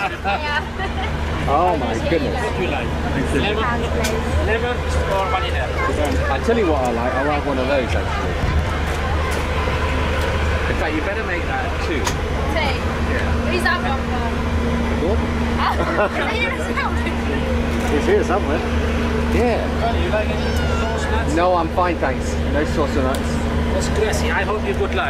Oh my goodness. What do you like? Lemon or vanilla? I tell you what I like one of those actually. In fact, you better make that 2. 2? Yeah. Who's that one for? Gordon? He's here somewhere. Yeah. Oh, you like any sauce nuts? No, I'm fine, thanks. No sauce or nuts. That's classy. I hope you good luck.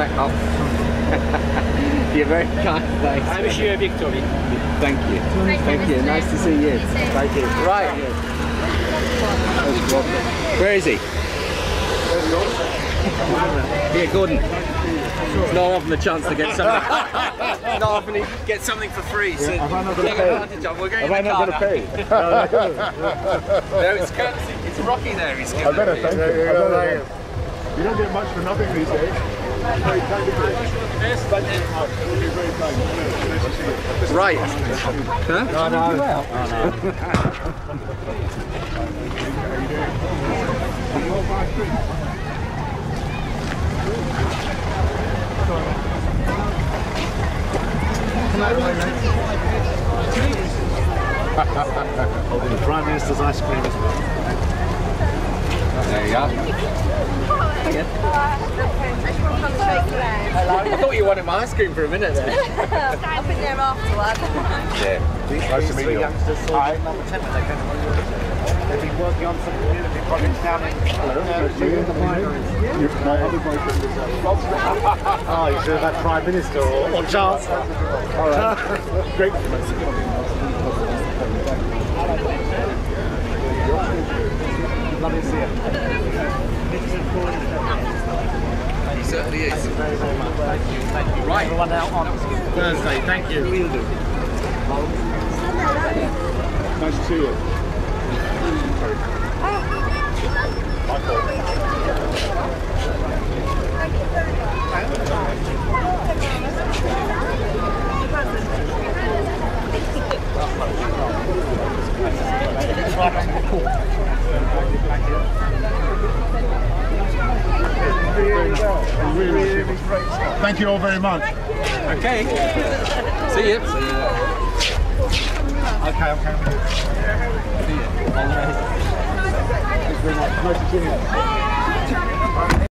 You're very kind, thanks. I wish you a victory. Thank you. Thank you. Nice to see you. Thank you. Right. Where is he? Here, Gordon. It's not often the chance to get something. Not often you get something for free. So have I not got to take pay? advantage of. We're going Have I not got to pay? No, it's courtesy. It's Rocky there. He's I better thank you. You don't get much for nothing these days. Very kind of you. Very kind. Right. Huh? No. Holding the Prime Minister's ice cream as well. There you go. Hello. I thought you wanted my ice cream for a minute there. I've been there afterwards. Yeah. Nice to meet you. Hi. Number 10 when they came. They've been working on some community projects down in... My other boyfriend is Oh, you should have had Prime Minister or Charles. all right. Great. Lovely to see you. He certainly is. Thank you very, very much. Thank you. Right. Everyone out on Thursday. Thank you. Will do. Nice to see you. Really great stuff. Thank you all very much. Okay. See you. Okay, I'm coming. See you. Nice to see you.